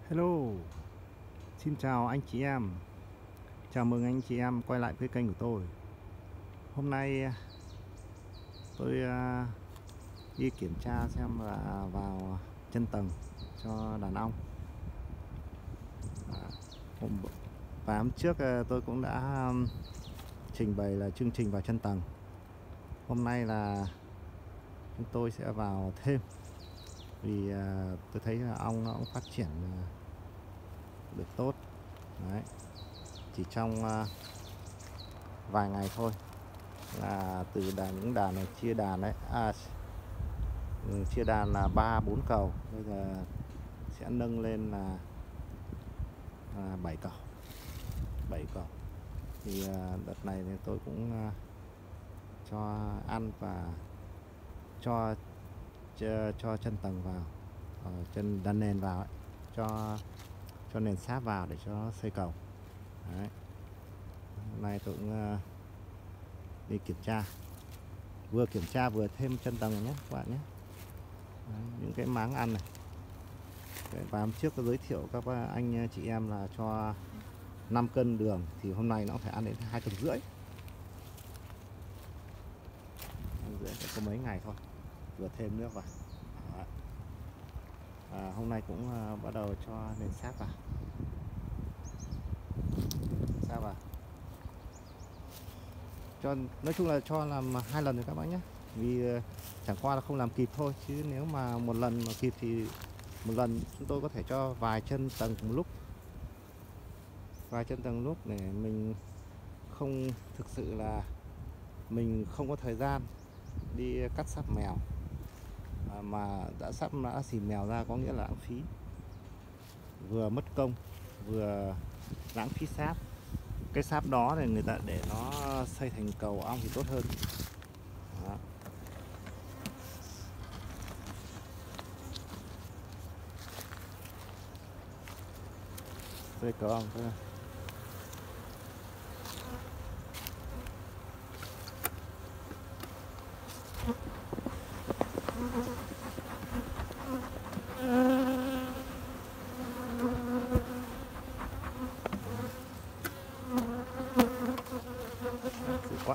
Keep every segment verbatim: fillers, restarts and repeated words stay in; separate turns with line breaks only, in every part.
Hello, xin chào anh chị em. Chào mừng anh chị em quay lại với kênh của tôi. Hôm nay tôi à, đi kiểm tra xem là vào chân tầng cho đàn ong. À, hôm và hôm trước à, tôi cũng đã um, trình bày là chương trình vào chân tầng. Hôm nay là chúng tôi sẽ vào thêm vì à, tôi thấy là ong nó cũng phát triển à, được tốt. Đấy. Chỉ trong à, vài ngày thôi là từ đàn những đàn này chia đàn đấy à, chia đàn là ba bốn cầu, bây giờ sẽ nâng lên là, là bảy cầu bảy cầu thì à, đợt này thì tôi cũng à, cho ăn và cho cho, cho chân tầng vào, à, chân đan nền vào ấy, cho cho nền sáp vào để cho nó xây cầu. Đấy. Hôm nay tôi cũng à, đi kiểm tra, vừa kiểm tra vừa thêm chân tầng nhé các bạn nhé. Đấy, những cái máng ăn này. Và hôm trước có giới thiệu các anh chị em là cho năm cân đường thì hôm nay nó phải ăn đến hai cân rưỡi. Rưỡi sẽ có mấy ngày thôi, vừa thêm nước vào. À, hôm nay cũng uh, bắt đầu cho nền sáp vào, sáp vào. Cho nói chung là cho làm hai lần rồi các bạn nhé, vì uh, chẳng qua là không làm kịp thôi, chứ nếu mà một lần mà kịp thì một lần chúng tôi có thể cho vài chân tầng một lúc, vài chân tầng lúc để mình không thực sự là mình không có thời gian đi cắt sáp mèo, à, mà đã sắp đã xỉn mèo ra có nghĩa là lãng phí, vừa mất công vừa lãng phí sáp. Cái sáp đó thì người ta để nó xây thành cầu ong thì tốt hơn. Đó. Xây cầu ong thôi. Dữ quá.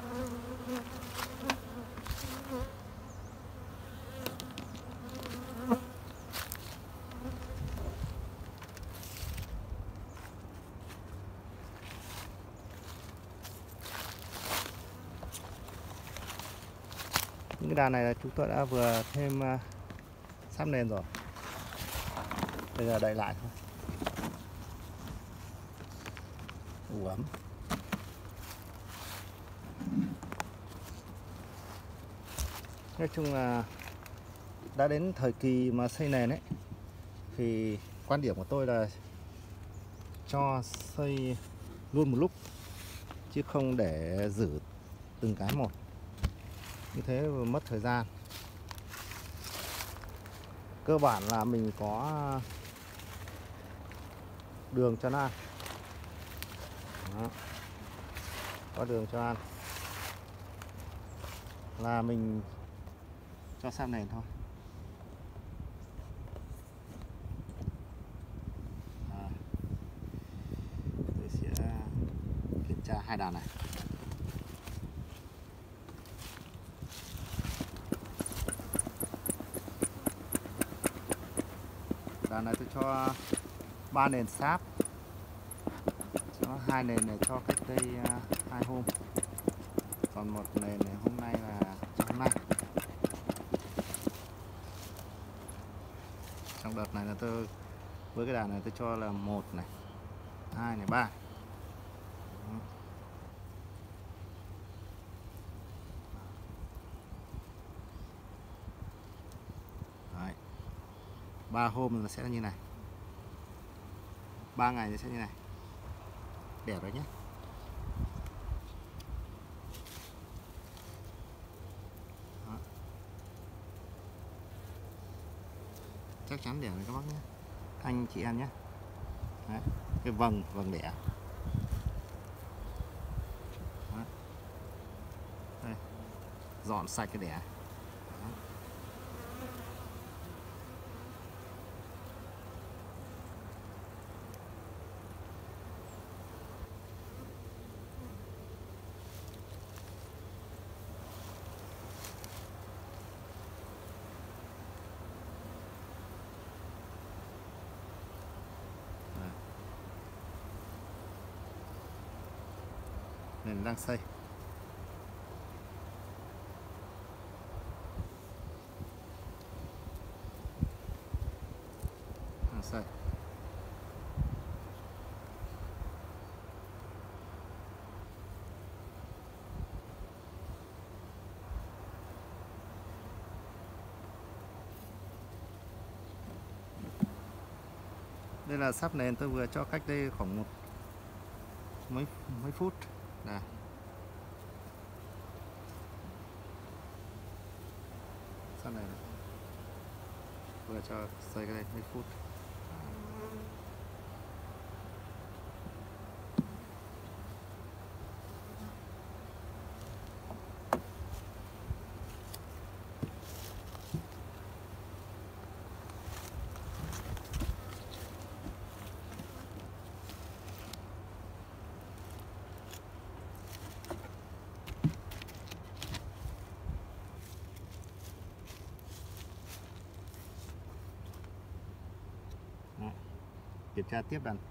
Những cái đàn này là chúng tôi đã vừa thêm uh, sáp nền rồi, bây giờ đậy lại thôi. Đủ ấm. Nói chung là đã đến thời kỳ mà xây nền ấy, thì quan điểm của tôi là cho xây luôn một lúc, chứ không để giữ từng cái một, như thế mất thời gian. Cơ bản là mình có đường cho nó ăn. Đó. Có đường cho ăn là mình cho sáp nền thôi. À, tôi sẽ kiểm tra hai đàn này. Đàn này tôi cho ba nền sáp, cho hai nền này cho cách đây uh, hai hôm, còn một nền này hôm nay là trong hôm nay. Trong đợt này là tôi với cái đàn này tôi cho là một này, hai này, ba. Đấy. ba hôm là sẽ như này, ba ngày nó sẽ như này, đẹp đấy nhé. Đó. Chắc chắn đẹp này các bác nhé, anh chị em nhé. Đấy. Cái vầng vầng đẻ. Đấy. Đây. Dọn sạch cái đẻ. Đó. nên đang xây. Đang xây. Đây là sắp nền tôi vừa cho cách đây khoảng một mấy mấy phút này. Sắp nền vừa cho xây cái đây mấy phút. Đó. Kiểm tra tiếp đàn.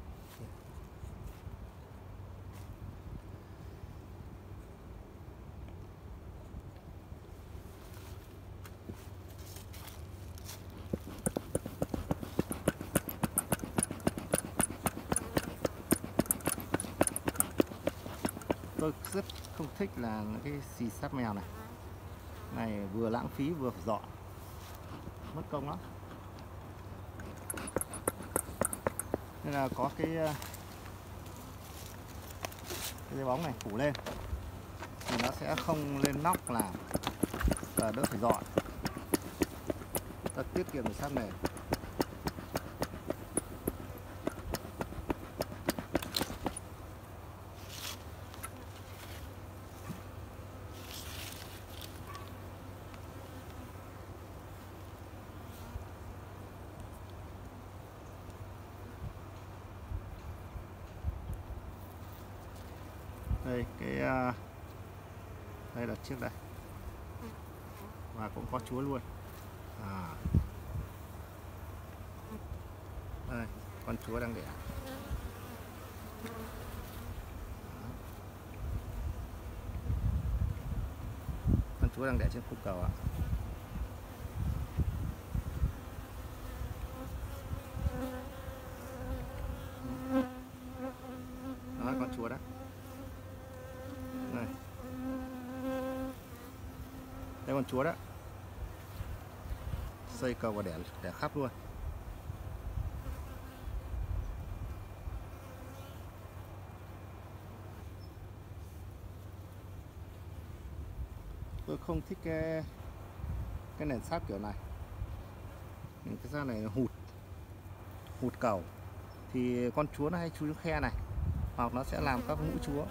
Tôi rất không thích là cái xì sáp mèo này. Này vừa lãng phí vừa phải dọn, mất công lắm. Nên là có cái cái dây bóng này phủ lên thì nó sẽ không lên nóc làm và đỡ phải dọn, ta tiết kiệm được sáp nền. Đây cái đây là chiếc đây và cũng có chúa luôn. À, đây con chúa đang đẻ. Con chúa đang đẻ trên khúc cầu ạ. Đó con chúa đó. Đây. Đây con chúa đó. Xây cầu và đẻ đẻ khắp luôn. Tôi không thích cái cái nền sáp kiểu này. Cái da này hụt hụt cầu thì con chúa nó hay chui xuống khe này, hoặc nó sẽ làm các mũi chúa.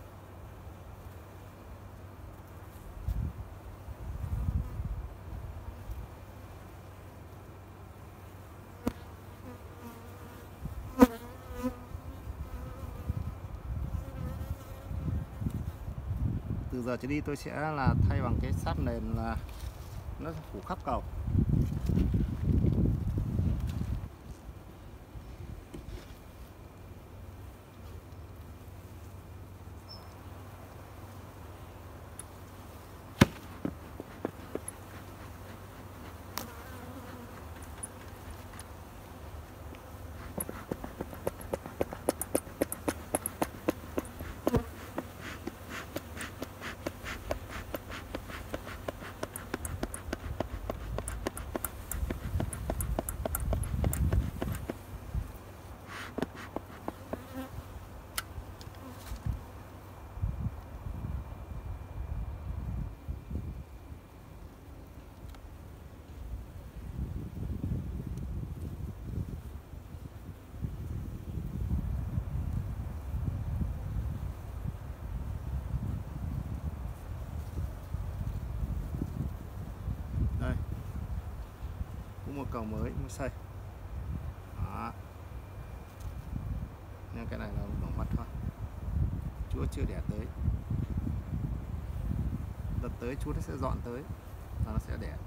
Từ giờ trở đi tôi sẽ là thay bằng cái sáp nền là nó phủ khắp cầu. Đây, cũng một cầu mới mới xây. Đó. Nhưng cái này là bảo mật thôi, chúa chưa đẻ tới. Đợt tới chúa nó sẽ dọn tới và nó sẽ đẻ.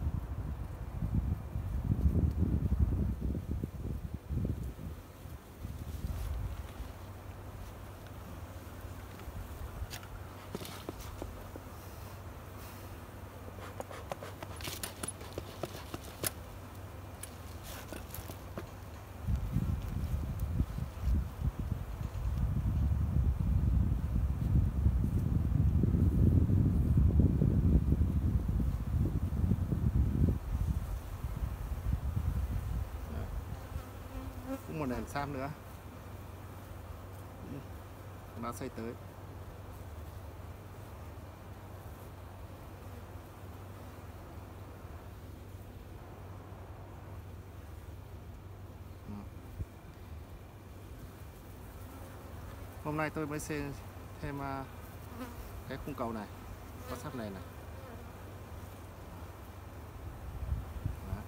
cũng một nền sáp nữa. Nó xây tới. Hôm nay tôi mới xây thêm cái khung cầu này, có sáp nền này. Đó.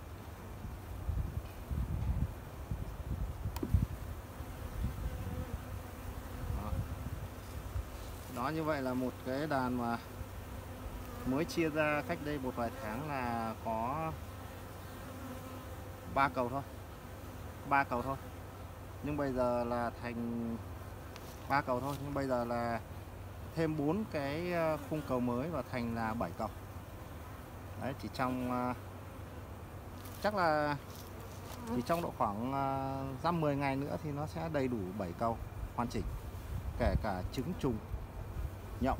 Đó. Đó, như vậy là một cái đàn mà mới chia ra cách đây một vài tháng là có ba cầu thôi, ba cầu thôi. Nhưng bây giờ là thành ba cầu thôi, nhưng bây giờ là thêm bốn cái khung cầu mới và thành là bảy cầu. Đấy, chỉ trong chắc là chỉ trong độ khoảng dăm mười ngày nữa thì nó sẽ đầy đủ bảy cầu hoàn chỉnh, kể cả trứng trùng nhộng.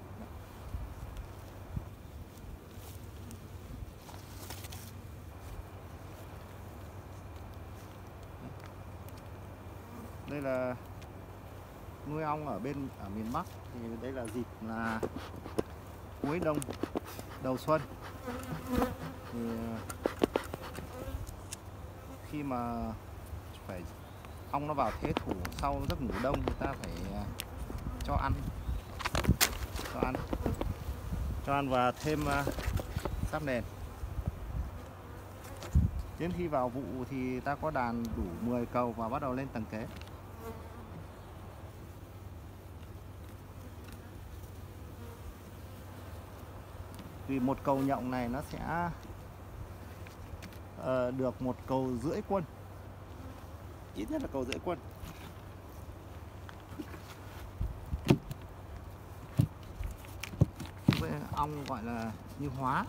Đây là nuôi ong ở bên ở miền Bắc, thì đây là dịp là cuối đông đầu xuân, thì khi mà phải ong nó vào thế thủ sau giấc ngủ đông, người ta phải cho ăn cho ăn cho ăn và thêm sáp nền. Đến khi vào vụ thì ta có đàn đủ mười cầu và bắt đầu lên tầng kế. Vì một cầu nhộng này nó sẽ uh, được một cầu rưỡi quân, ít nhất là cầu rưỡi quân. Với ong gọi là như hóa.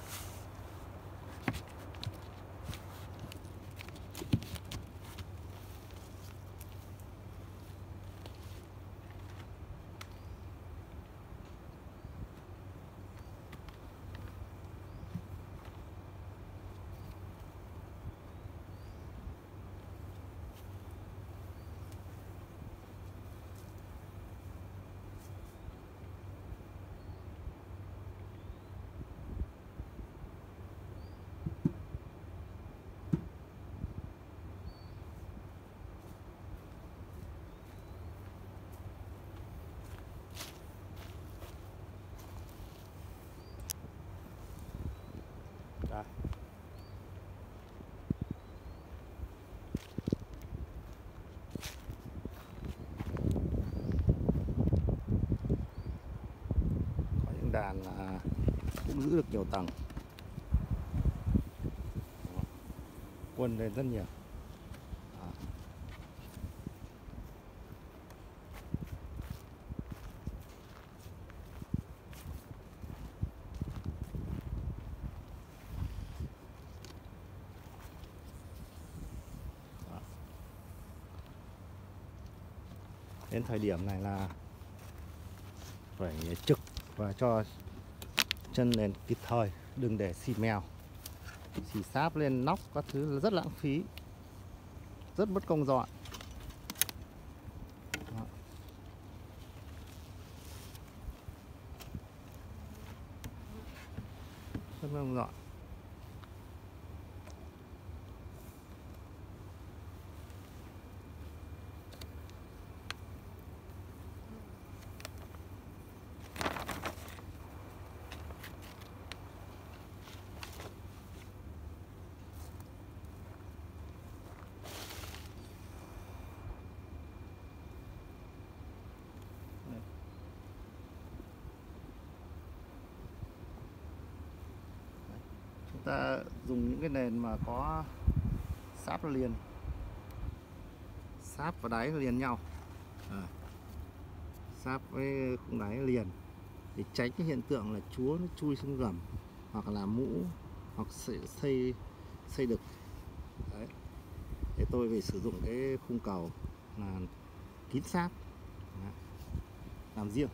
Đây. Có những đàn là cũng giữ được nhiều tầng, quân lên rất nhiều. Đó. Đó. Đến thời điểm này là phải trực và cho chân nền kịp thời, đừng để xì mèo, xì sáp lên nóc các thứ là rất lãng phí, rất mất công dọn. Đó. Rất mất công dọn. Chúng ta dùng những cái nền mà có sáp liền, sáp và đáy liền nhau, à, sáp với khung đáy liền, để tránh cái hiện tượng là chúa nó chui xuống gầm hoặc là mũ hoặc xây xây đực. Đấy. Để tôi phải sử dụng cái khung cầu là kín sáp. Đấy. Làm riêng.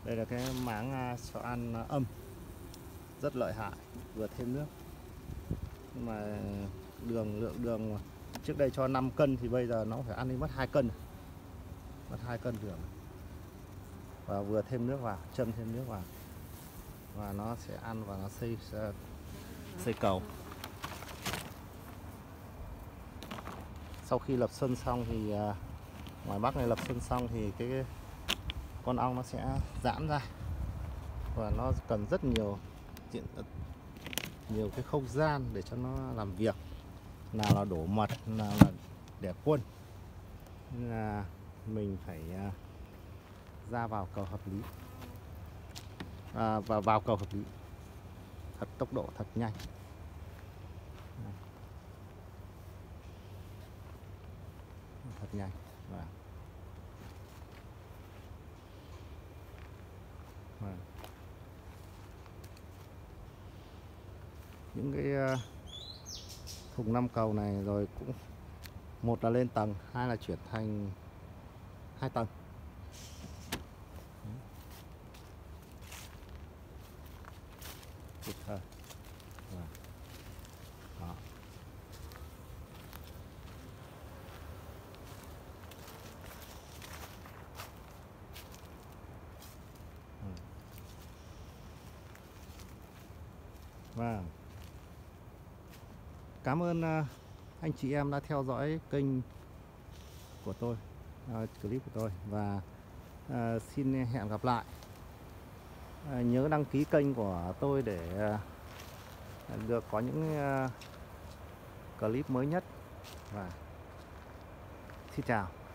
Đây là cái máng xoan âm rất lợi hại, vừa thêm nước. Nhưng mà đường lượng đường trước đây cho năm cân thì bây giờ nó phải ăn đi mất hai cân. Mất hai cân đường. Và vừa thêm nước vào, châm thêm nước vào. Và nó sẽ ăn và nó xây xây cầu. Sau khi lập xuân xong thì ngoài Bắc này lập xuân xong thì cái con ong nó sẽ giãn ra và nó cần rất nhiều diện nhiều cái không gian để cho nó làm việc, nào là đổ mật, nào là đẻ quân, nên là mình phải ra vào cầu hợp lý, à, và vào cầu hợp lý, thật tốc độ thật nhanh. Thật nhanh. Và Và những cái thùng năm cầu này rồi cũng một là lên tầng, hai là chuyển thành hai tầng. Kịp thời. Đó. Và cảm ơn anh chị em đã theo dõi kênh của tôi, uh, clip của tôi, và uh, xin hẹn gặp lại. Uh, nhớ đăng ký kênh của tôi để uh, được có những uh, clip mới nhất. Và xin chào.